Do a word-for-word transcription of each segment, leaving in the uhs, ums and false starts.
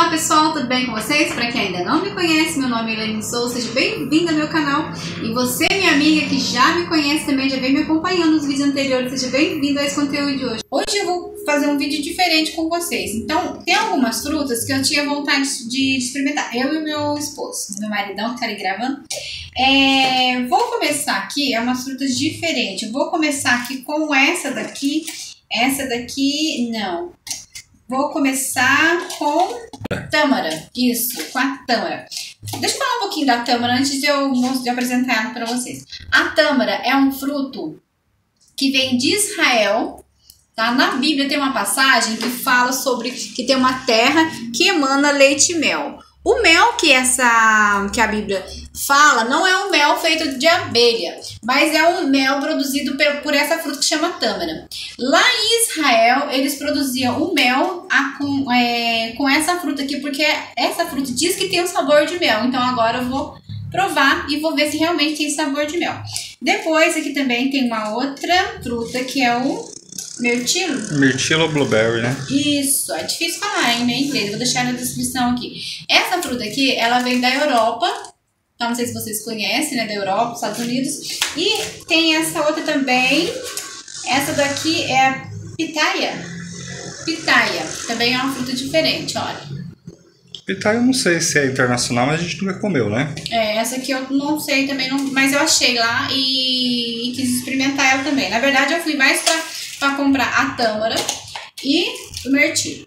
Olá pessoal, tudo bem com vocês? Para quem ainda não me conhece, meu nome é Elaine Souza, seja bem-vindo ao meu canal. E você, minha amiga, que já me conhece também, já vem me acompanhando nos vídeos anteriores, seja bem-vindo a esse conteúdo de hoje. Hoje eu vou fazer um vídeo diferente com vocês. Então, tem algumas frutas que eu tinha vontade de experimentar, eu e meu esposo, meu maridão que tá ali gravando. É, vou começar aqui, é umas frutas diferentes. Eu vou começar aqui com essa daqui, essa daqui, não. Vou começar com tâmara, isso, com a tâmara. Deixa eu falar um pouquinho da tâmara antes de eu de apresentar ela para vocês. A tâmara é um fruto que vem de Israel, tá? Na Bíblia tem uma passagem que fala sobre que tem uma terra que emana leite e mel. O mel que, essa, que a Bíblia fala não é um mel feito de abelha, mas é um mel produzido por, por essa fruta que chama tâmara. Lá em Israel, eles produziam o mel a, com, é, com essa fruta aqui, porque essa fruta diz que tem um sabor de mel. Então agora eu vou provar e vou ver se realmente tem sabor de mel. Depois aqui também tem uma outra fruta que é o mirtilo. Mirtilo ou blueberry, né? Isso, é difícil falar em inglês, vou deixar na descrição aqui. Essa fruta aqui, ela vem da Europa, então não sei se vocês conhecem, né, da Europa, Estados Unidos. E tem essa outra também, essa daqui é a pitaia. Pitaia, também é uma fruta diferente, olha. Pitaia eu não sei se é internacional, mas a gente nunca comeu, né? É, essa aqui eu não sei também, não, mas eu achei lá e, e quis experimentar ela também. Na verdade eu fui mais pra... para comprar a tâmara e o mirtilo.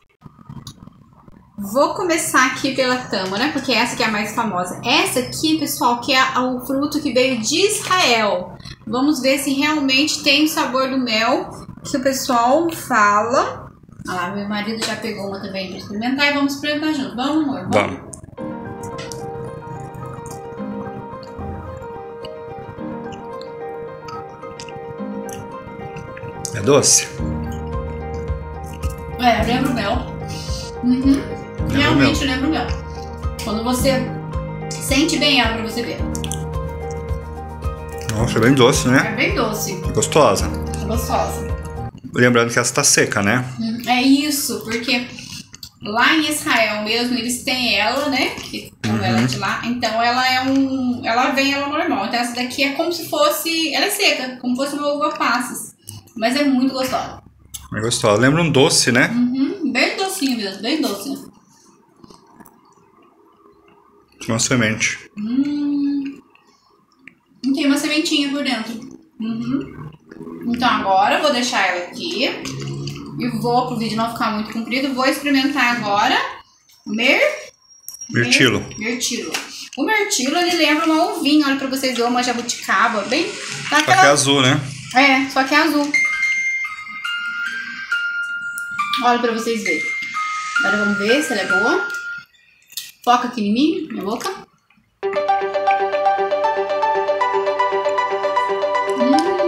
Vou começar aqui pela tâmara, porque essa que é a mais famosa. Essa aqui, pessoal, que é o fruto que veio de Israel. Vamos ver se realmente tem o sabor do mel que o pessoal fala. Ah lá, meu marido já pegou uma também para experimentar e vamos experimentar junto. Vamos, amor? Vamos. Vamos. É doce? É, lembra o mel. Uhum. Lembra Realmente o mel. lembra o mel. Quando você sente bem ela pra você ver. Nossa, é bem doce, né? É bem doce. É gostosa. É gostosa. Lembrando que essa tá seca, né? É isso, porque lá em Israel mesmo eles têm ela, né? Que como uhum. ela é de lá, então ela é um. Ela vem ela normal. Então essa daqui é como se fosse. Ela é seca, como se fosse uma uva passas. Mas é muito gostosa. É gostosa. Lembra um doce, né? Uhum. Bem docinho mesmo, bem doce. Uma semente. Hum. E tem uma sementinha por dentro. Uhum. Então agora eu vou deixar ela aqui. E vou, pro vídeo não ficar muito comprido, vou experimentar agora mer... Mirtilo. Mir... Mirtilo. O mirtilo, ele lembra uma uvinha, olha pra vocês verem, uma jabuticaba, bem... Tá aquela... Só que é azul, né? É, só que é azul. Olha pra vocês verem. Agora vamos ver se ela é boa. Foca aqui em mim, minha boca. Hum.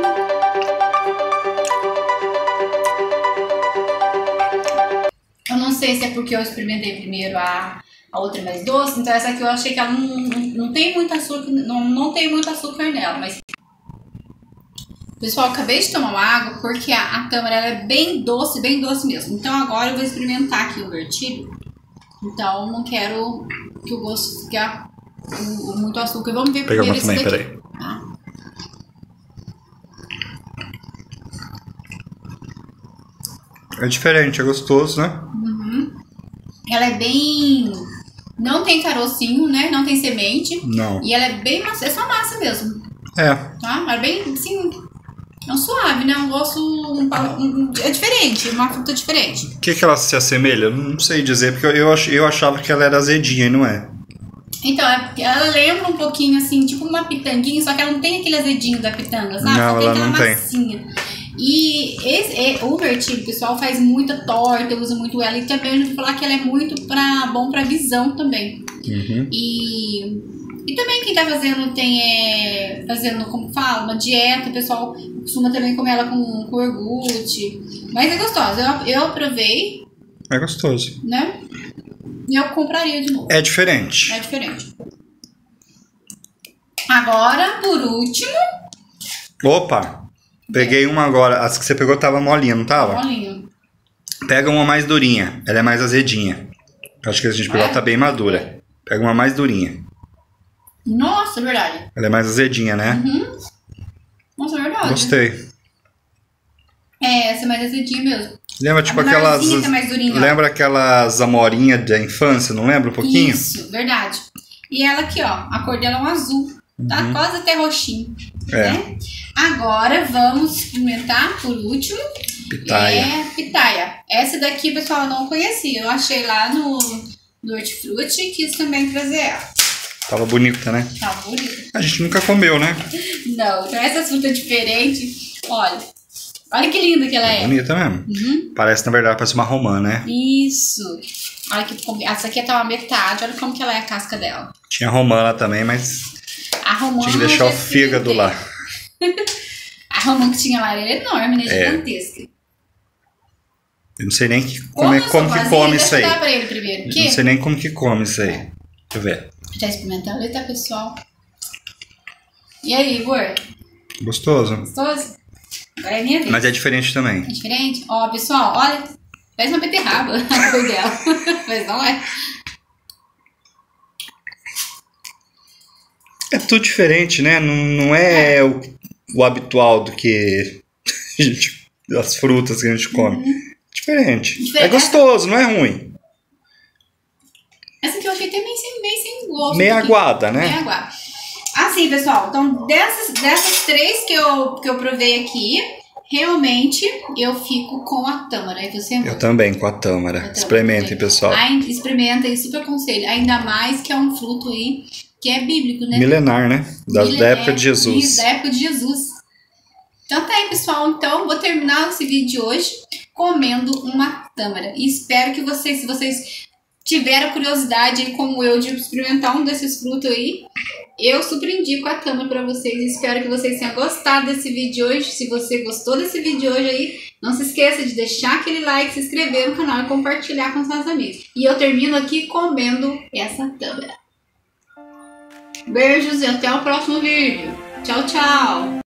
Eu não sei se é porque eu experimentei primeiro a, a outra mais doce, então essa aqui eu achei que ela não, não, não tem muito açúcar, não, não tem muito açúcar nela, mas... Pessoal, eu acabei de tomar uma água porque a, a tâmara ela é bem doce, bem doce mesmo. Então agora eu vou experimentar aqui o mirtilo. Então não quero que o gosto fique o, o, muito açúcar. Vamos ver Pega primeiro uma esse também, daqui. peraí. Tá? É diferente, é gostoso, né? Uhum. Ela é bem... Não tem carocinho, né? Não tem semente. Não. E ela é bem massa, é só massa mesmo. É. Tá? Ela é bem, assim... É um suave, né? Um gosto... Um, um, é diferente, uma fruta diferente. O que que ela se assemelha? Não sei dizer, porque eu, ach, eu achava que ela era azedinha, não é? Então, ela lembra um pouquinho, assim, tipo uma pitanguinha, só que ela não tem aquele azedinho da pitanga, sabe? Não, só ela tem não aquela tem. massinha. E esse, é, o mirtilo, pessoal, faz muita torta, usa muito ela. E também eu já vou falar que ela é muito pra, bom pra visão também. Uhum. E... E também quem tá fazendo, tem, é, fazendo, como fala, uma dieta, o pessoal costuma também comer ela com, com iogurte. Mas é gostosa, eu, eu provei. É gostoso. Né? E eu compraria de novo. É diferente. É diferente. Agora, por último... Opa! Peguei uma agora. As que você pegou tava molinha, não tava? Molinho. Pega uma mais durinha. Ela é mais azedinha. Acho que a gente pegou tá bem madura. Pega uma mais durinha. Nossa, é verdade. Ela é mais azedinha, né? Uhum. Nossa, é verdade. Gostei. É, essa é mais azedinha mesmo. Lembra tipo a aquelas. Que é mais durinha, lembra aquelas amorinhas da infância, não lembra um pouquinho? Isso, verdade. E ela aqui, ó, a cor dela é um azul. Tá Uhum. quase até roxinho. É. Né? Agora vamos experimentar por último. Pitaia. É pitaia. Essa daqui, pessoal, eu não conhecia. Eu achei lá no, no Hortifruti e quis também trazer ela. Tava bonita, né? Tá bonita. A gente nunca comeu, né? Não, então essas frutas diferentes, olha. Olha que linda que ela é. Bonita mesmo. Uhum. Parece, na verdade, parece uma romã, né? Isso. Olha que essa aqui tá uma metade, olha como que ela é a casca dela. Tinha romã lá também, mas A romã tinha que deixar o fígado lá. A romã que tinha lá era enorme, né? É. Gigantesca. Eu não sei nem que, como, é, como que come isso aí. Deixa eu dar pra ele primeiro. Eu não sei nem como que come isso aí. Deixa eu ver. Já experimentando, eita, pessoal. E aí, Igor? Gostoso. Gostoso? Agora é minha vez. Mas é diferente também. É diferente? Ó, pessoal, olha. Parece uma beterraba a cor dela. Mas não é. É tudo diferente, né? Não, não é o, o habitual do que a gente, as frutas que a gente come. Uhum. Diferente. Diferente. É gostoso, não é ruim. Essa aqui eu achei até meio sem, meio sem gosto. Meio aqui. aguada, né? Meio aguada. Assim, pessoal, então dessas, dessas três que eu, que eu provei aqui, realmente eu fico com a tâmara. E você, amor? Eu também, com a tâmara. Experimentem, pessoal. Ai, experimenta e super aconselho. Ainda mais que é um fruto aí que é bíblico, né? Milenar, né? Da, Milenar, da época de Jesus. Isso, da época de Jesus. Então tá aí, pessoal. Então vou terminar esse vídeo de hoje comendo uma tâmara. E espero que vocês, se vocês tiveram curiosidade aí, como eu, de experimentar um desses frutos aí, eu super indico a tâmara pra vocês. Espero que vocês tenham gostado desse vídeo de hoje. Se você gostou desse vídeo de hoje aí, não se esqueça de deixar aquele like, se inscrever no canal e compartilhar com seus amigos. E eu termino aqui comendo essa tâmara. Beijos e até o próximo vídeo. Tchau, tchau!